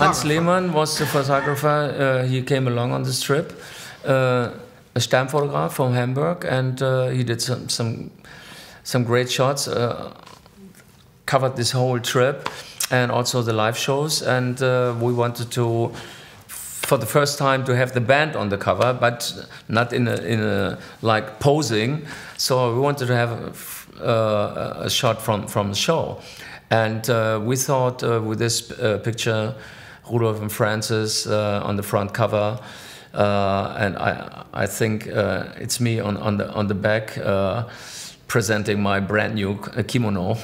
Hans Lehmann was the photographer. He came along on this trip, a Sternfotograf from Hamburg, and he did some great shots. Covered this whole trip, and also the live shows. And we wanted to, for the first time, to have the band on the cover, but not in a like posing. So we wanted to have a shot from the show. And we thought with this picture, Rudolf and Francis on the front cover, and I think it's me on the back presenting my brand new kimono.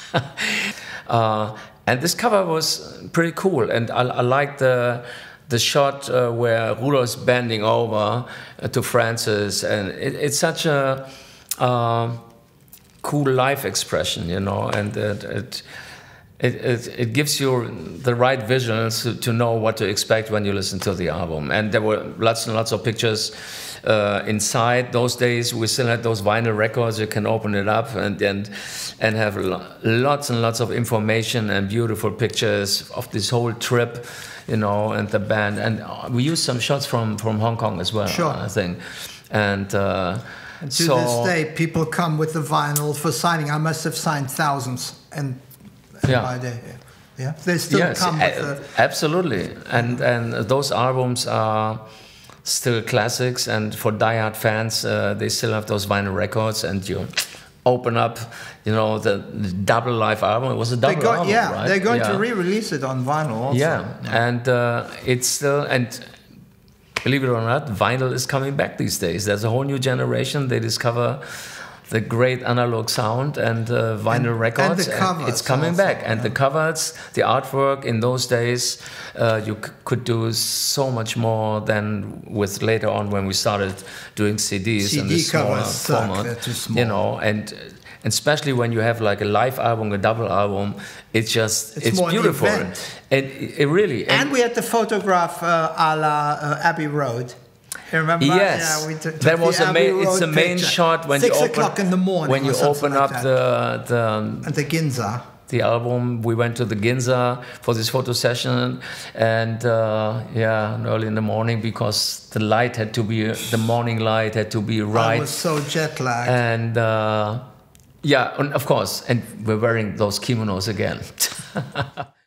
And this cover was pretty cool, and I liked the shot where Rudolf's bending over to Francis, and it's such a cool live expression, you know, and it gives you the right visuals to know what to expect when you listen to the album. And there were lots and lots of pictures inside. Those days we still had those vinyl records. You can open it up and have lots and lots of information and beautiful pictures of this whole trip, you know, and the band. And we used some shots from Hong Kong as well, sure. I think. And to this day, people come with the vinyl for signing. I must have signed thousands, and by day, yeah, they still come with the... Absolutely, and those albums are still classics, and for diehard fans, they still have those vinyl records, and you open up, you know, the double live album. It was a double album, right? They're going to re-release it on vinyl also. Yeah, and it's still, and believe it or not, vinyl is coming back these days. There's a whole new generation. They discover the great analog sound and vinyl records. And the covers it's coming also, back. And the covers, the artwork in those days, you could do so much more than with later on when we started doing CDs and the smaller format. They're too small. You know, and especially when you have like a live album, a double album, it's beautiful. It really. And we had the photograph a la Abbey Road. You remember? Yes, yeah, that was it's the main shot when 6 o'clock in the morning. When you open up the Ginza. The album, we went to the Ginza for this photo session, and early in the morning, because the light had to be, the morning light had to be right. I was so jet lagged. And and of course, and we're wearing those kimonos again.